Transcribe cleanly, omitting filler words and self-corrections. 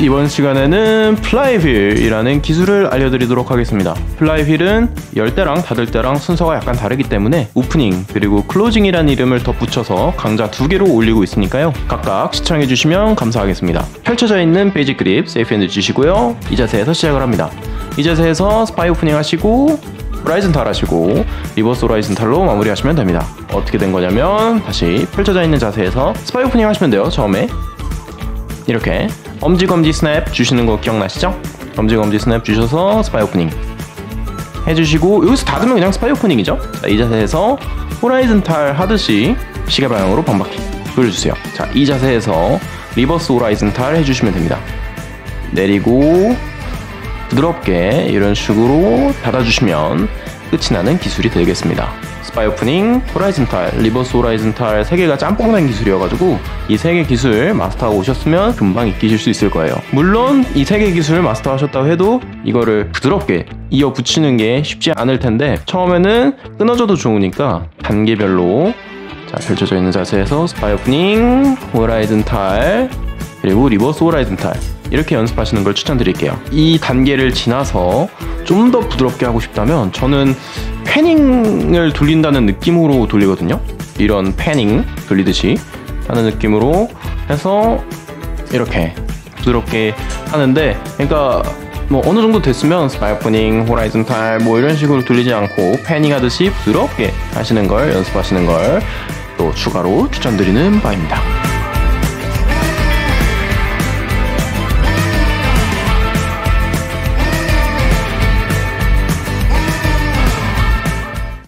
이번 시간에는 플라이휠이라는 기술을 알려드리도록 하겠습니다. 플라이휠은 열 때랑 닫을 때랑 순서가 약간 다르기 때문에 오프닝 그리고 클로징이라는 이름을 덧붙여서 강좌 2개로 올리고 있으니까요. 각각 시청해주시면 감사하겠습니다. 펼쳐져 있는 베이직 그립 세이프핸드 주시고요. 이 자세에서 시작을 합니다. 이 자세에서 스파이 오프닝 하시고 호라이즌탈 하시고 리버스 호라이즌탈로 마무리하시면 됩니다. 어떻게 된 거냐면 다시 펼쳐져 있는 자세에서 스파이 오프닝 하시면 돼요. 처음에 이렇게 엄지검지 스냅 주시는 거 기억나시죠? 엄지검지 스냅 주셔서 스파이 오프닝 해주시고 여기서 닫으면 그냥 스파이 오프닝이죠. 자, 이 자세에서 호라이즌탈 하듯이 시계 방향으로 반바퀴 돌려주세요. 자, 이 자세에서 리버스 호라이즌탈 해주시면 됩니다. 내리고 부드럽게 이런 식으로 닫아주시면 끝이 나는 기술이 되겠습니다. 스파이 오프닝, 호라이즌탈, 리버스 호라이즌탈 3개가 짬뽕된 기술이어가지고 이 3개 기술 마스터하고 오셨으면 금방 익히실 수 있을 거예요. 물론 이 3개 기술 마스터하셨다고 해도 이거를 부드럽게 이어 붙이는 게 쉽지 않을 텐데 처음에는 끊어져도 좋으니까 단계별로 자, 펼쳐져 있는 자세에서 스파이 오프닝, 호라이즌탈 그리고 리버스 호라이즌탈 이렇게 연습하시는 걸 추천드릴게요. 이 단계를 지나서 좀 더 부드럽게 하고 싶다면 저는 패닝을 돌린다는 느낌으로 돌리거든요. 이런 패닝 돌리듯이 하는 느낌으로 해서 이렇게 부드럽게 하는데, 그러니까 뭐 어느 정도 됐으면 스파이 오프닝, 호라이즌탈 뭐 이런 식으로 돌리지 않고 패닝 하듯이 부드럽게 하시는 걸 연습하시는 걸 또 추가로 추천드리는 바입니다.